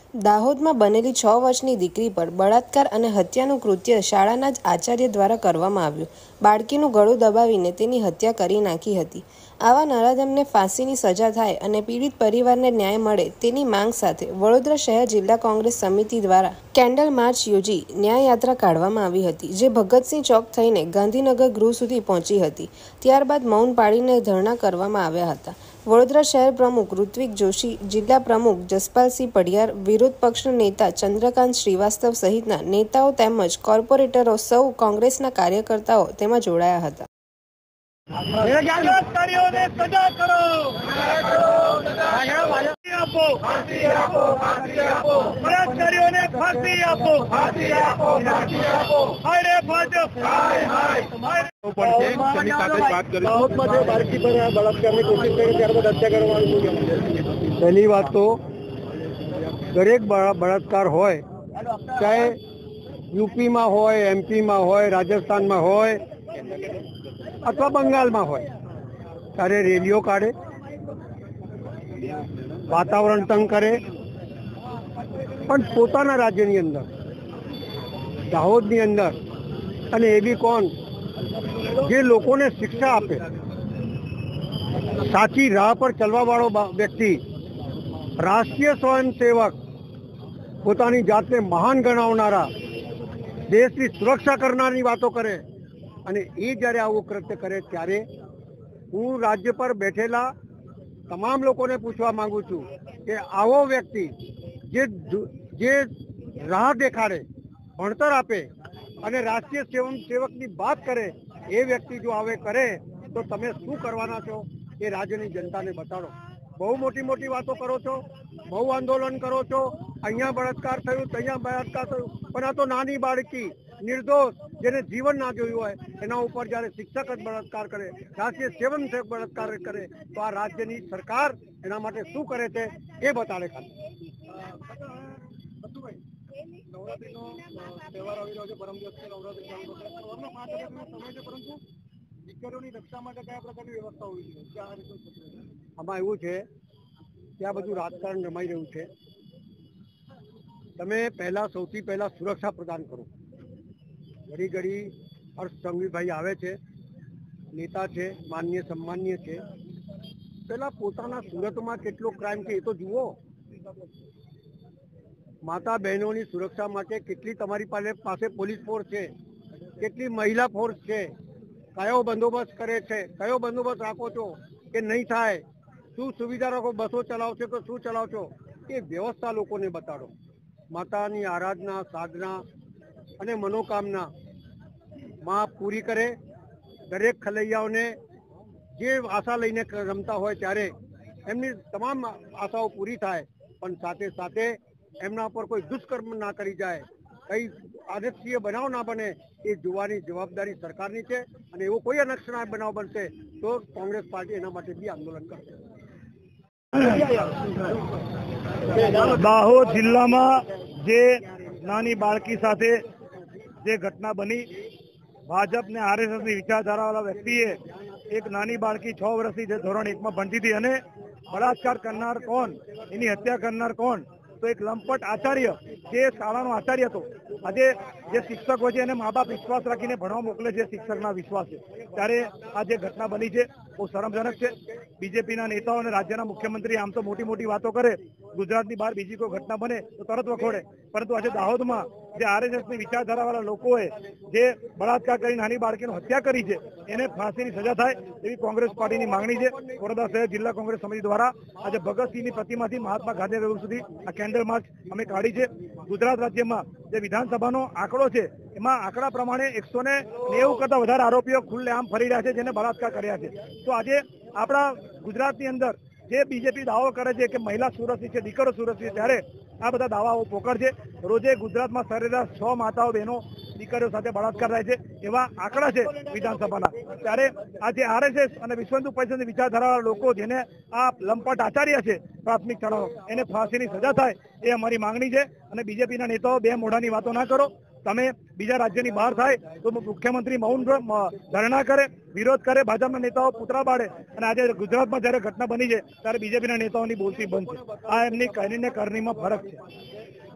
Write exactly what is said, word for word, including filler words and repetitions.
દાહોદમાં બનેલી છ વર્ષની દીકરી પર બળાત્કાર અને હત્યાનું કૃત્ય શાળાના જ આચાર્ય દ્વારા કરવામાં આવ્યું. બાળકીનું ગળું દબાવીને તેની હત્યા કરી નાખી હતી. આવા નરાધમને ફાંસીની સજા થાય અને પીડિત પરિવારને ન્યાય મળે તેની માંગ સાથે વડોદરા શહેર જિલ્લા કોંગ્રેસ સમિતિ દ્વારા કેન્ડલ માર્ચ યોજી ન્યાયયાત્રા કાઢવામાં આવી હતી, જે ભગતસિંહ ચોક થઈને ગાંધીનગર ગૃહ સુધી પહોંચી હતી. ત્યારબાદ મૌન પાળીને ધરણા કરવામાં આવ્યા હતા. વડોદરા શહેર પ્રમુખ ઋત્વિક જોશી, જિલ્લા પ્રમુખ જસપાલસિંહ પડિયાર, વિરોધ પક્ષના નેતા ચંદ્રકાંત શ્રીવાસ્તવ સહિતના નેતાઓ તેમજ કોર્પોરેટરો સૌ કોંગ્રેસના કાર્યકર્તાઓ તેમાં જોડાયા હતા. બળાત્કારીઓને સજા કરો, બળાત્કારીઓને ફાંસી આપો. હાય રે ભાજપ, પહેલી વાત તો દરેક બળાત્કાર હોય, ચાહે યુપીમાં હોય, એમપીમાં હોય, રાજસ્થાનમાં હોય અથવા બંગાળમાં હોય, ત્યારે રેલીઓ કાઢે, વાતાવરણ તંગ કરે, પણ પોતાના રાજ્યની અંદર, દાહોદની અંદર, અને એ બી કોણ જે લોકોને શિક્ષા આપે, સાચી રાહ પર ચલવાવાળો વ્યક્તિ, રાષ્ટ્રીય સ્વયંસેવક, પોતાની જાતને મહાન ગણાવનારા, દેશની સુરક્ષા કરનારની વાતો કરે, અને એ જ્યારે આવું કૃત્ય કરે ત્યારે હું રાજ્ય પર બેઠેલા તમામ લોકોને પૂછવા માંગુ છું કે આવો વ્યક્તિ જે જે રાહ દેખાડે, ભણતર આપે અને રાષ્ટ્રીય સ્વયંસેવકની વાત કરે, એ વ્યક્તિ જો આવે કરે તો તમે શું કરવાના છો એ રાજ્યની જનતાને બતાડો. બહુ મોટી મોટી વાતો કરો છો, બહુ આંદોલન કરો છો, અહીંયા બળાત્કાર થયું, અહીંયા બળાત્કાર થયું, પણ આ તો નાની બાળકી, નિર્દોષ, જેને જીવન ના જોયું હોય, એના ઉપર જ્યારે શિક્ષક જ બળાત્કાર કરે, રાષ્ટ્રીય સ્વયંસેવક બળાત્કાર કરે, તો આ રાજ્યની સરકાર એના માટે શું કરે છે એ બતાડે. ખાલી નવરાત્રીનો તહેવાર આવી રહ્યો છે, પરમ દિવસની નવરાત્રી ચાલુ થશે, સવારના પાંચ વાગ્યાનો સમય છે, પરંતુ દીકરીઓની રક્ષા માટે કયા પ્રકારની વ્યવસ્થા હોવી જોઈએ? આમાં એવું છે કે આ બધું રાજકારણ રમાઈ રહ્યું છે. તમે પહેલા સૌથી પહેલા સુરક્ષા પ્રદાન કરો. ઘડી ઘડી હર્ષ સંઘવીભાઈ આવે છે, નેતા છે, માન્ય સન્માન્ય છે, પેલા પોતાના સુરતમાં કેટલો ક્રાઇમ છે એ તો જુઓ. માતા બહેનોની સુરક્ષા માટે કેટલી તમારી પાસે પાસે પોલીસ ફોર્સ છે, કેટલી મહિલા ફોર્સ છે, કયો બંદોબસ્ત કરે છે, કયો બંદોબસ્ત રાખો છો કે નહીં થાય, શું સુવિધા રાખો, બસો ચલાવશો તો શું ચલાવશો, એ વ્યવસ્થા લોકોને બતાડો. માતાની આરાધના, સાધના અને મનોકામના માં પૂરી કરે. દરેક ખલૈયાઓને જે આશા લઈને રમતા હોય ત્યારે એમની તમામ આશાઓ પૂરી થાય, પણ સાથે સાથે એમના પર કોઈ દુષ્કર્મ ના કરી જાય, કઈ આદર્શીય બનાવ ના બને, એ જોવાની જવાબદારી સરકારની છે. અને એવો કોઈ અનક્ષણા બનાવ બનશે તો કોંગ્રેસ પાર્ટી એના માટે બી આંદોલન કરશે. દાહોદ જિલ્લામાં જે નાની બાળકી સાથે જે ઘટના બની, ભાજપ ને આરએસએસની વિચારધારાવાળા વ્યક્તિએ એક નાની બાળકી છ વર્ષની જે ધોરણ એકમાં ભણતી હતી અને બળાત્કાર કરનાર કોણ, એની હત્યા કરનાર કોણ, તો એક લંપટ આચાર્ય જે શાળાનો આચાર્ય હતો. આજે જે શિક્ષક હોય છે એને મા બાપ વિશ્વાસ રાખીને ભણવા મોકલે છે, શિક્ષકના વિશ્વાસ છે, ત્યારે આ જે ઘટના બની છે બહુ શરમજનક છે. બીજેપીના નેતાઓ અને રાજ્યના મુખ્યમંત્રી આમ તો મોટી મોટી વાતો કરે, ગુજરાતની બહાર બીજી કોઈ ઘટના બને તો તરત વખોડે, પરંતુ આજે દાહોદમાં જે આરએસએસની વિચારધારાવાળા લોકોએ જે બળાત્કાર કરી નાની બાળકીની હત્યા કરી છે એને ફાંસીની સજા થાય એવી કોંગ્રેસ પાર્ટીની માંગણી છે. વડોદરા શહેર જિલ્લા કોંગ્રેસ સમિતિ દ્વારા આજે ભગતસિંહની પ્રતિમાથી મહાત્મા ગાંધીનગર સુધી આ કેન્ડલ માર્ચ અમે કાઢી છે. ગુજરાત રાજ્યમાં જે વિધાનસભાનો આંકડો છે એમાં આંકડા પ્રમાણે એકસો ને નેવું કરતા વધારે આરોપીઓ ખુલ્લેઆમ ફરી રહ્યા છે જેને બળાત્કાર કર્યા છે. તો આજે આપણા ગુજરાતની અંદર જે બીજેપી દાવો કરે છે કે મહિલા સુરક્ષિત છે, દીકરો સુરક્ષિત છે, ત્યારે આ બધા દાવાઓ પોકળ છે. રોજે ગુજરાતમાં સરેરાશ છ માતાઓ બહેનો દીકરીઓ સાથે બળાત્કાર થાય છે એવા આંકડા છે વિધાનસભાના. ત્યારે આજે આરએસએસ અને વિશ્વ હિન્દુ પરિષદની વિચારધારાવાળા લોકો જેને આ લંપટ આચાર્ય છે પ્રાથમિક શાળાઓ, એને ફાંસીની સજા થાય એ અમારી માંગણી છે. અને બીજેપીના નેતાઓ બે મોઢાની વાતો ના કરો, તમે બીજા રાજ્યની બહાર થાય તો મુખ્યમંત્રી મૌન ધરણા કરે, વિરોધ કરે, ભાજપના નેતાઓ પુતળા પાડે, અને આજે ગુજરાતમાં જયારે ઘટના બની છે ત્યારે બીજેપીના નેતાઓની બોલતી બંધ છે. આ એમની કહીને કરણીમાં ફરક છે.